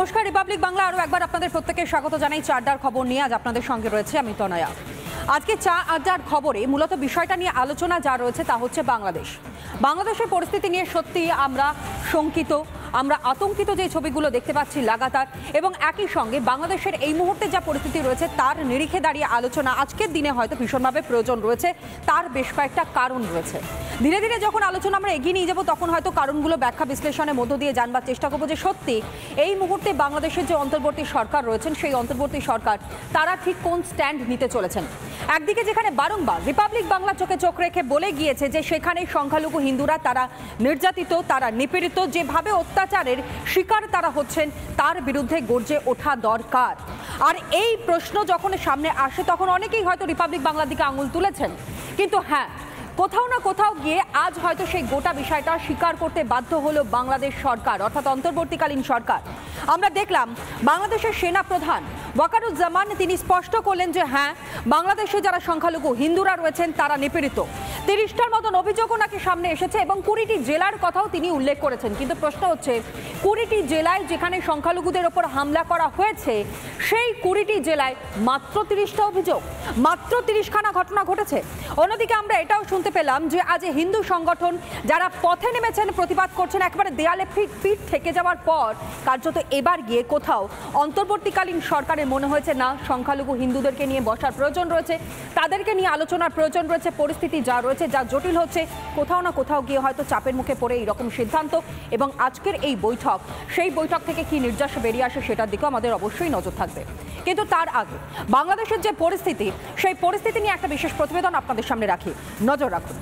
নমস্কার, রিপাবলিক বাংলা আরও একবার আপনাদের প্রত্যেককে স্বাগত জানাই। চা আড্ডার খবর নিয়ে আজ আপনাদের সঙ্গে রয়েছে আমি তনয়া। আজকে চা আড্ডার খবরে মূলত বিষয়টা নিয়ে আলোচনা যা রয়েছে তা হচ্ছে বাংলাদেশের পরিস্থিতি নিয়ে সত্যি আমরা শঙ্কিত, আমরা আতঙ্কিত যে ছবিগুলো দেখতে পাচ্ছি লাগাতার, এবং একই সঙ্গে বাংলাদেশের এই মুহূর্তে যা পরিস্থিতি রয়েছে তার নিরিখে দাঁড়িয়ে আলোচনা আজকের দিনে হয়তো ভীষণভাবে প্রয়োজন রয়েছে। তার বেশ কয়েকটা কারণ রয়েছে। ধীরে ধীরে যখন আলোচনা আমরা এগিয়ে নিয়ে যাবো তখন হয়তো কারণগুলো ব্যাখ্যা বিশ্লেষণের মধ্য দিয়ে জানবার চেষ্টা করবো যে সত্যি এই মুহূর্তে বাংলাদেশের যে অন্তর্বর্তী সরকার রয়েছেন সেই অন্তর্বর্তী সরকার তারা ঠিক কোন স্ট্যান্ড নিতে চলেছেন। একদিকে যেখানে বারংবার রিপাবলিক বাংলা চোখে চোখ রেখে বলে গিয়েছে যে সেখানে সংখ্যালঘু হিন্দুরা তারা নির্যাতিত, তারা নিপীড়িত, যেভাবে অত্যাচারের শিকার তারা হচ্ছেন তার বিরুদ্ধে গর্জে ওঠা দরকার। আর এই প্রশ্ন যখন সামনে আসে তখন অনেকেই হয়তো রিপাবলিক বাংলার দিকে আঙুল তুলেছেন, কিন্তু হ্যাঁ, কোথাও না কোথাও গিয়ে আজ হয়তো সেই গোটা বিষয়টা স্বীকার করতে বাধ্য হলো বাংলাদেশ সরকার, অর্থাৎ অন্তর্বর্তীকালীন সরকার। আমরা দেখলাম বাংলাদেশের সেনা প্রধান ওয়াকারুজ্জামান তিনি স্পষ্ট করলেন যে হ্যাঁ, বাংলাদেশে যারা সংখ্যালঘু হিন্দুরা রয়েছেন তারা নিপীড়িত। 30টার মতন অভিযোগও নাকি সামনে এসেছে এবং 20টি জেলার কথাও তিনি উল্লেখ করেছেন। কিন্তু প্রশ্ন হচ্ছে 20টি জেলায় যেখানে সংখ্যালঘুদের ওপর হামলা করা হয়েছে সেই 20টি জেলায় মাত্র 30টা অভিযোগ, মাত্র 30খানা ঘটনা ঘটেছে। অন্যদিকে আমরা এটাও শুনতে পেলাম যে আজ হিন্দু সংগঠন যারা পথে নেমেছেন, প্রতিবাদ করছেন, একেবারে দেয়ালে পিঠ থেকে যাওয়ার পর কার্যত এবার গিয়ে কোথাও অন্তর্বর্তীকালীন সরকারের মনে হয়েছে না, সংখ্যালঘু হিন্দুদেরকে নিয়ে বসার প্রয়োজন রয়েছে, তাদেরকে নিয়ে আলোচনার প্রয়োজন রয়েছে। পরিস্থিতি যা রয়েছে, যা জটিল হচ্ছে, কোথাও না কোথাও গিয়ে হয়তো চাপের মুখে পড়ে এইরকম সিদ্ধান্ত। এবং আজকের এই বৈঠক, সেই বৈঠক থেকে কি নির্যাস বেরিয়ে আসে সেটার দিকেও আমাদের অবশ্যই নজর থাকবে। কিন্তু তার আগে বাংলাদেশের যে পরিস্থিতি, সেই পরিস্থিতি নিয়ে একটা বিশেষ প্রতিবেদন আপনাদের সামনে রাখি, নজর রাখুন।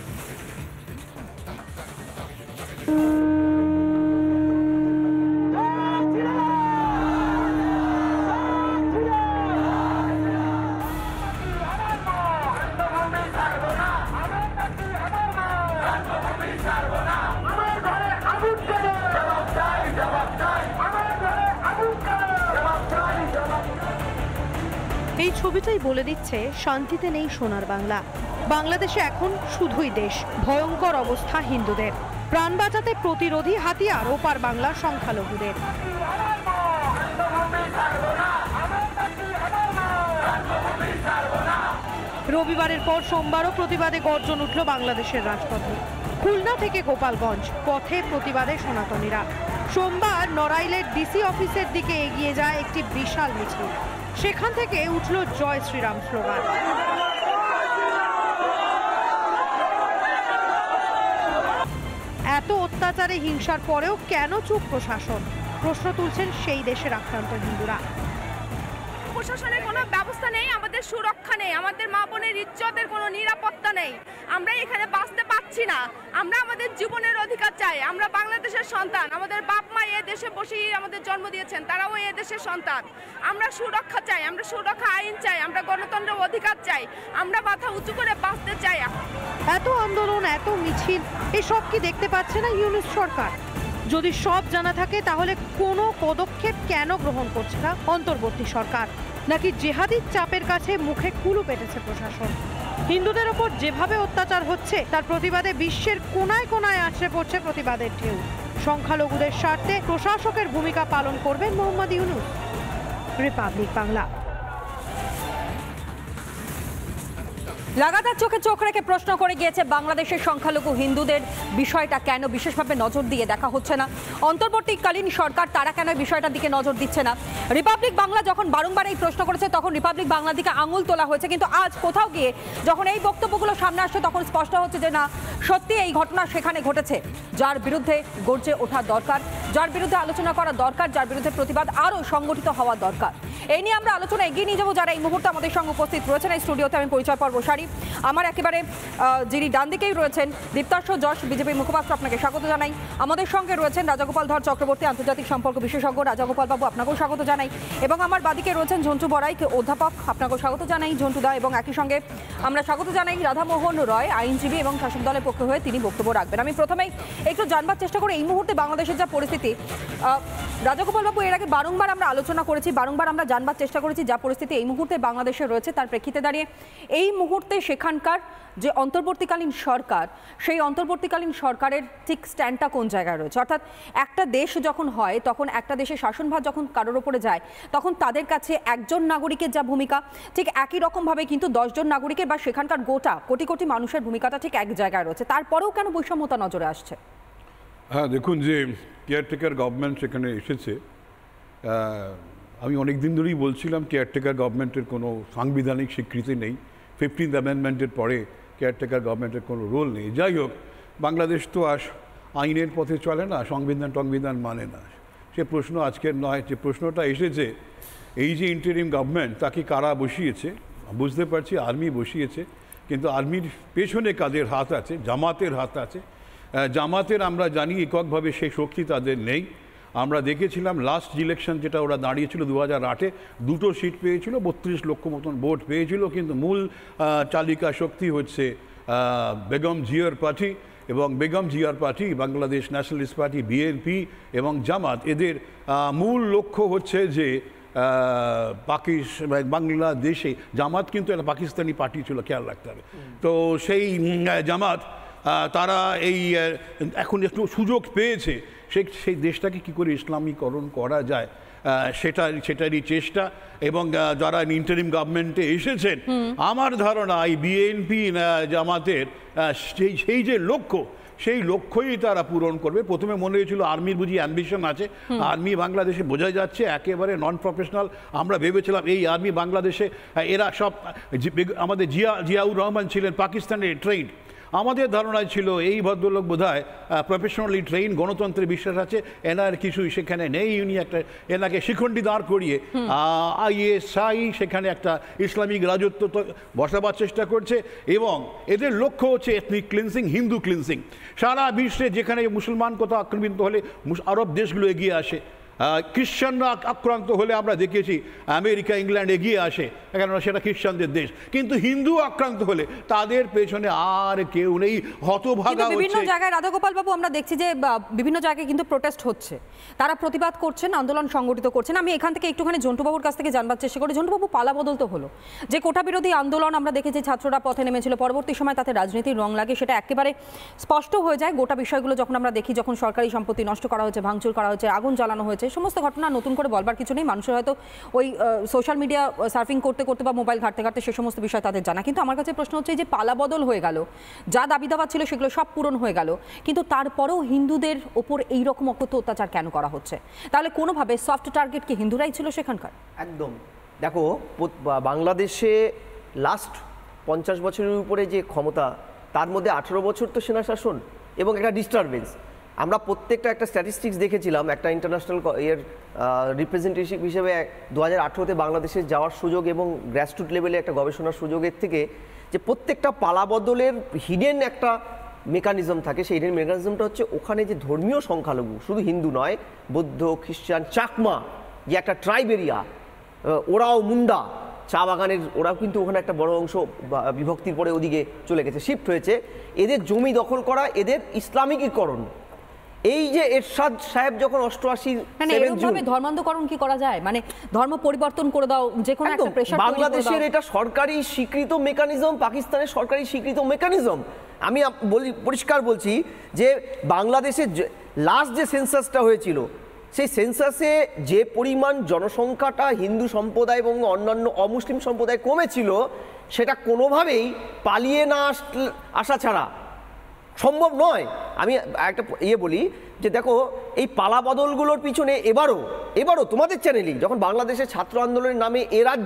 এই ছবিটাই বলে দিচ্ছে শান্তিতে নেই সোনার বাংলা। বাংলাদেশে এখন শুধুই দেশ, ভয়ঙ্কর অবস্থা হিন্দুদের, প্রাণ বাঁচাতে প্রতিরোধী হাতিয়ার ওপার বাংলার সংখ্যালঘুদের। রবিবারের পর সোমবারও প্রতিবাদে গর্জন উঠল বাংলাদেশের রাজপথে। খুলনা থেকে গোপালগঞ্জ পথে প্রতিবাদে সনাতনীরা। সোমবার নড়াইলের ডিসি অফিসের দিকে এগিয়ে যায় একটি বিশাল মিছিল। সেখান থেকে উঠল জয় শ্রীরাম স্লোগান। এত অত্যাচারে হিংসার পরেও কেন চুপ প্রশাসন? প্রশ্ন তুলছেন সেই দেশের আক্রান্ত হিন্দুরা। প্রশাসনের কোনো ব্যবস্থা নেই, আমাদের সুরক্ষা নেই, আমাদের মা বোনের ইজ্জতের কোনো নিরাপত্তা নেই। আমরা এখানে বাঁচতে পারছি না। আমরা আমাদের জীবনের অধিকার চাই। আমরা বাংলাদেশের সন্তান, আমাদের বাপ মা এ দেশে বসেই আমাদের জন্ম দিয়েছেন, তারাও এ দেশের সন্তান। আমরা সুরক্ষা চাই, আমরা সুরক্ষা আইন চাই, আমরা গণতন্ত্রের অধিকার চাই, আমরা মাথা উঁচু করে বাঁচতে চাই। এত আন্দোলন, এত মিছিল, এসব কি দেখতে পাচ্ছে না ইউনূস সরকার? যদি সব জানা থাকে তাহলে কোনো পদক্ষেপ কেন গ্রহণ করছে না অন্তর্বর্তী সরকার? নাকি জেহাদির চাপের কাছে মুখে কুলু পেটেছে প্রশাসন? হিন্দুদের ওপর যেভাবে অত্যাচার হচ্ছে তার প্রতিবাদে বিশ্বের কোনায় কোনায় আছড়ে পড়ছে প্রতিবাদের ঢেউ। সংখ্যালঘুদের স্বার্থে প্রশাসকের ভূমিকা পালন করবেন মোহাম্মদ ইউনূস। রিপাবলিক বাংলা। লাগাতার চোখে চোখ রেখে প্রশ্ন করে গিয়েছে বাংলাদেশের সংখ্যালঘু হিন্দুদের বিষয়টা কেন বিশেষভাবে নজর দিয়ে দেখা হচ্ছে না। অন্তর্বর্তীকালীন সরকার তারা কেন বিষয়টার দিকে নজর দিচ্ছে না। রিপাবলিক বাংলা যখন বারংবার এই প্রশ্ন করেছে তখন রিপাবলিক বাংলার দিকে আঙুল তোলা হয়েছে, কিন্তু আজ কোথাও গিয়ে যখন এই বক্তব্যগুলো সামনে আসছে তখন স্পষ্ট হচ্ছে যে না, সত্যি এই ঘটনা সেখানে ঘটেছে, যার বিরুদ্ধে গর্জে ওঠা দরকার, যার বিরুদ্ধে আলোচনা করা দরকার, যার বিরুদ্ধে প্রতিবাদ আরও সংগঠিত হওয়া দরকার। এই নিয়ে আমরা আলোচনা এগিয়ে নিয়ে যাবো। যারা এই মুহূর্তে আমাদের সঙ্গে উপস্থিত রয়েছেন এই স্টুডিওতে, আমি পরিচয় পর্ব সারি। আমার একেবারে যিনি ডান দিকেই রয়েছেন দীপ্তার্শ যশ বিজেপি মুখপাত্র, আপনাকে স্বাগত জানাই। আমাদের সঙ্গে রয়েছেন রাজাগোপাল ধর চক্রবর্তী, আন্তর্জাতিক সম্পর্ক বিশেষজ্ঞ। রাজাগোপাল বাবু, আপনাকেও স্বাগত জানাই। এবং আমার বাদিকে রয়েছেন ঝন্টু বড়াই, অধ্যাপক, আপনাকেও স্বাগত জানাই ঝন্টু দা। এবং একই সঙ্গে আমরা স্বাগত জানাই রাধামোহন রয়, আইনজীবী এবং শাসক দলের পক্ষ হয়ে তিনি বক্তব্য রাখবেন। আমি প্রথমেই একটু জানবার চেষ্টা করি এই মুহূর্তে বাংলাদেশের যা পরিস্থিতি। রাজাগোপাল বাবু, এর আগে বারংবার আমরা আলোচনা করেছি, বারংবার আমরা জানবার চেষ্টা করেছি যা পরিস্থিতি এই মুহূর্তে বাংলাদেশে রয়েছে তার প্রেক্ষিতে দাঁড়িয়ে এই মুহূর্তে সেখানকার যে অন্তর্বর্তীকালীন সরকার, সেই অন্তর্বর্তীকালীন সরকারের ঠিক স্ট্যান্ডটা কোন জায়গায় রয়েছে। অর্থাৎ একটা দেশ যখন হয় তখন একটা দেশের শাসনভার যখন কারোর ওপরে যায় তখন তাদের কাছে একজন নাগরিকের যা ভূমিকা ঠিক একই রকমভাবে কিন্তু 10 জন নাগরিকের বা সেখানকার গোটা কোটি কোটি মানুষের ভূমিকাটা ঠিক এক জায়গায় রয়েছে। তারপরেও কেন বৈষম্যতা নজরে আসছে? হ্যাঁ, দেখুন যে কেয়ারটেকার গভর্নমেন্ট সেখানে এসেছে, আমি অনেক দিন ধরেই বলছিলাম কেয়ারটেকার গভর্নমেন্টের কোনো সাংবিধানিক স্বীকৃতি নেই। 15th অ্যামেন্ডমেন্টের পরে কেয়ারটেকার গভর্নমেন্টের কোনো রোল নেই। যাই হোক, বাংলাদেশ তো আইনের পথে চলে না, সংবিধান মানে না। সে প্রশ্ন আজকের নয়। যে প্রশ্নটা এসেছে, এই যে ইন্টারিম গভর্নমেন্ট তাকে কারা বসিয়েছে, বুঝতে পারছি আর্মি বসিয়েছে, কিন্তু আর্মির পেছনে কাদের হাত আছে? জামাতের হাত আছে। জামাতের আমরা জানি এককভাবে সেই শক্তি তাদের নেই। আমরা দেখেছিলাম লাস্ট ইলেকশন যেটা ওরা দাঁড়িয়েছিল 2008-এ, 2টো সিট পেয়েছিল, 32 লক্ষ মতন ভোট পেয়েছিল, কিন্তু মূল চালিকা শক্তি হচ্ছে বেগম জিয়ার পার্টি, এবং বেগম জিয়ার party Bangladesh nationalist party BNP এবং জামাত, এদের মূল লক্ষ্য হচ্ছে যে বাংলাদেশে জামাত কিন্তু একটা পাকিস্তানি পার্টি ছিল, খেয়াল রাখতে হবে। তো সেই জামাত তারা এই এখন একটু সুযোগ পেয়েছে, সেই দেশটাকে কি করে ইসলামীকরণ করা যায় সেটারই চেষ্টা। এবং যারা ইন্টারিম গভর্নমেন্টে এসেছেন, আমার ধারণা এই বিএনপি জামাতের সেই যে লক্ষ্য, সেই লক্ষ্যই তারা পূরণ করবে। প্রথমে মনে হয়েছিল আর্মির বুঝি অ্যাম্বিশন আছে, আর্মি বাংলাদেশে বোঝা যাচ্ছে একেবারে নন প্রফেশনাল। আমরা ভেবেছিলাম এই আর্মি বাংলাদেশে এরা সব, আমাদের জিয়াউর রহমান ছিলেন পাকিস্তানের ট্রেন্ড। আমাদের ধারণায় ছিল এই ভদ্রলোক বোধহয় প্রফেশনালি ট্রেন, গণতন্ত্রে বিশ্বাস আছে, এনার কিছুই সেখানে নেই। উনি একটা এনাকে শিখণ্ডি দাঁড় করিয়ে আইএসআই সেখানে একটা ইসলামিক রাজত্ব বসাবার চেষ্টা করছে, এবং এদের লক্ষ্য হচ্ছে এথনিক ক্লিনসিং, হিন্দু ক্লিনসিং। সারা বিশ্বে যেখানে মুসলমান কোথাও আক্রমিত হলে আরব দেশগুলো এগিয়ে আসে, খ্রিশ্চানরা আক্রান্ত হলে আমরা দেখেছি আমেরিকা ইংল্যান্ড এগিয়ে আসে, কেননা সেটা খ্রিশ্চানদের দেশ। কিন্তু হিন্দু আক্রান্ত হলে তাদের পেছনে আর কেউ নেই, হতভাগা হচ্ছে। বিভিন্ন জায়গায় রাধাগোপাল বাবু আমরা দেখছি যে বিভিন্ন জায়গায় কিন্তু প্রোটেস্ট হচ্ছে, তারা প্রতিবাদ করছেন, আন্দোলন সংগঠিত করছেন। আমি এখান থেকে একটুখানি জন্টুবাবুর কাছ থেকে জানবার চেষ্টা করি। জন্টুবাবু, পালাবদল তো হলো, যে কোটা বিরোধী আন্দোলন আমরা দেখেছি ছাত্ররা পথে নেমেছিল, পরবর্তী সময় তাতে রাজনীতির রং লাগে, সেটা একেবারে স্পষ্ট হয়ে যায়। গোটা বিষয়গুলো যখন আমরা দেখি, যখন সরকারি সম্পত্তি নষ্ট করা হয়েছে, ভাঙচুর করা হয়েছে, আগুন জ্বালানো হয়েছে, সমস্ত ঘটনা নতুন করে বলবার কিছু নেই। মানুষের হয়তো ওই সোশ্যাল মিডিয়া সার্ফিং করতে করতে বা মোবাইল ঘাটতে ঘাটতে সে সমস্ত বিষয় তাদের জানা। কিন্তু আমার কাছে প্রশ্ন হচ্ছে, যে পালাবদল হয়ে গেল, যা দাবি দাবা ছিল সেগুলো সব পূরণ হয়ে গেল, কিন্তু তারপরেও হিন্দুদের ওপর এইরকম অকথ্য অত্যাচার কেন করা হচ্ছে? তাহলে কোনোভাবে সফট টার্গেট কি হিন্দুরাই ছিল সেখানকার? একদম। দেখো, বাংলাদেশে লাস্ট 50 বছরের উপরে যে ক্ষমতা, তার মধ্যে 18 বছর তো সেনা শাসন এবং একটা ডিস্টারবেন্স। আমরা প্রত্যেকটা একটা স্ট্যাটিস্টিক্স দেখেছিলাম, একটা ইন্টারন্যাশনাল এর রিপ্রেজেন্টেটিভ হিসেবে 2018-তে বাংলাদেশে যাওয়ার সুযোগ এবং গ্রাসরুট লেভেলে একটা গবেষণার সুযোগের থেকে, যে প্রত্যেকটা পালাবদলের হিডেন একটা মেকানিজম থাকে। সেই হিডেন মেকানিজমটা হচ্ছে ওখানে যে ধর্মীয় সংখ্যালঘু, শুধু হিন্দু নয়, বৌদ্ধ, খ্রিস্টান, চাকমা যে একটা ট্রাইব এরিয়া, ওরাও মুন্ডা চা বাগানের, ওরাও কিন্তু ওখানে একটা বড় অংশ বিভক্তির পরে ওদিকে চলে গেছে, শিফট হয়েছে। এদের জমি দখল করা, এদের ইসলামিকীকরণ। এই যে এরশাদ সাহেব যখন 88 ধর্মান্তকরণ কি করা যায়, মানে ধর্ম পরিবর্তন করে দাও, যে কোনো একটা প্রেসার। বাংলাদেশের এটা সরকারি স্বীকৃত মেকানিজম, পাকিস্তানের সরকারি স্বীকৃত মেকানিজম। আমি বলি, পরিষ্কার বলছি, যে বাংলাদেশের লাস্ট যে সেন্সাসটা হয়েছিল, সেই সেন্সাসে যে পরিমাণ জনসংখ্যাটা হিন্দু সম্প্রদায় এবং অন্যান্য অমুসলিম সম্প্রদায় কমেছিল, সেটা কোনোভাবেই পালিয়ে না আসা ছাড়া সম্ভব নয়। আমি একটা বলি, যে দেখো এই পালাবদলগুলোর পিছনে এবারও তোমাদের চ্যানেলই যখন বাংলাদেশের ছাত্র আন্দোলনের নামে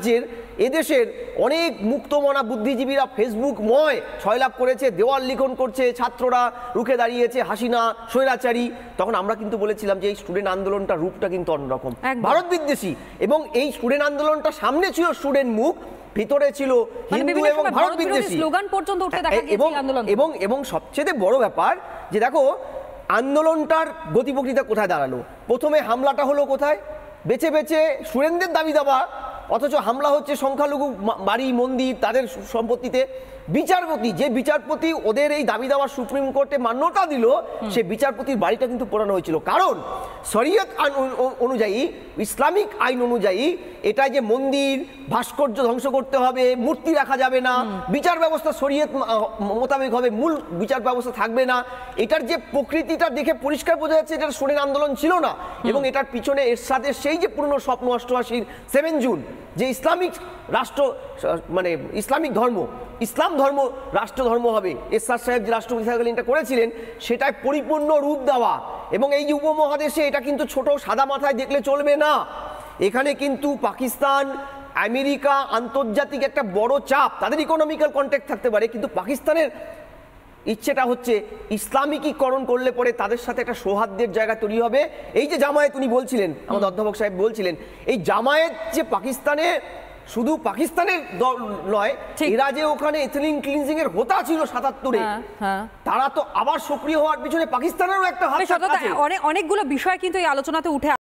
এদেশের অনেক মুক্তমনা বুদ্ধিজীবীরা ফেসবুকময় ছয়লাভ করেছে, দেওয়াল লিখন করছে, ছাত্ররা রুখে দাঁড়িয়েছে, হাসিনা স্বৈরাচারী, তখন আমরা কিন্তু বলেছিলাম যে এই স্টুডেন্ট আন্দোলনটা রূপটা কিন্তু অন্যরকম, ভারত বিদ্বেষী। এবং এই স্টুডেন্ট আন্দোলনটা সামনে ছিল স্টুডেন্ট মুখ, ভিতরে ছিল হিন্দু এবং ভারত বিদ্বেষী স্লোগান পর্যন্ত উঠে দেখা গিয়েছে। এবং সবচেয়ে বড় ব্যাপার, যে দেখো আন্দোলনটার গতিপ্রকৃতি কোথায় দাঁড়ালো। প্রথমে হামলাটা হলো কোথায়? বেছে বেছে স্টুডেন্টদের দাবি দাবা অথচ হামলা হচ্ছে সংখ্যালঘু বাড়ি মন্দির তাদের সম্পত্তিতে। বিচারপতি, যে বিচারপতি ওদের এই দাবি দাওয়া সুপ্রিম কোর্টে মান্যতা দিল, সে বিচারপতির বাড়িটা কিন্তু পোড়ানো হয়েছিল। কারণ শরীয়ত অনুযায়ী, ইসলামিক আইন অনুযায়ী এটা যে মন্দির ভাস্কর্য ধ্বংস করতে হবে, মূর্তি রাখা যাবে না, বিচার ব্যবস্থা শরীয়ত মোতাবেক হবে, মূল বিচার ব্যবস্থা থাকবে না। এটার যে প্রকৃতিটা দেখে পরিষ্কার বোঝা যাচ্ছে এটা সোরের আন্দোলন ছিল না। এবং এটার পিছনে এরশাদের সেই যে পুরনো স্বপ্ন 88-র 7 জুন, যে ইসলামিক রাষ্ট্র, মানে ইসলামিক ধর্ম, ইসলাম ধর্ম রাষ্ট্র ধর্ম হবে, এরশাদ সাহেব যে রাষ্ট্রপতি থাকাকালীন এটা করেছিলেন, সেটাই পরিপূর্ণ রূপ দেওয়া। এবং এই যে উপমহাদেশে এটা কিন্তু ছোট সাদা মাথায় দেখলে চলবে না। এখানে কিন্তু পাকিস্তান, আমেরিকা, আন্তর্জাতিক একটা বড় চাপ, তাদের ইকোনমিক্যাল কন্ট্যাক্ট থাকতে পারে, কিন্তু পাকিস্তানের ইচ্ছেটা হচ্ছে ইসলামিকীকরণ করলে পরে তাদের সাথে একটা সৌহার্দ্যের জায়গা তৈরি হবে। এই যে জামায়াত উনি বলছিলেন, আমাদের অধ্যাপক সাহেব বলছিলেন, এই জামায়াত যে পাকিস্তানে, শুধু পাকিস্তানের দল নয়, এরা যে ওখানে এথনিক ক্লিনজিং এর হোতা ছিল 77-এ, তারা তো আবার সক্রিয় হওয়ার পিছনে পাকিস্তানেরও একটা হাত আছে। অনেকগুলো বিষয় কিন্তু এই আলোচনাতে উঠে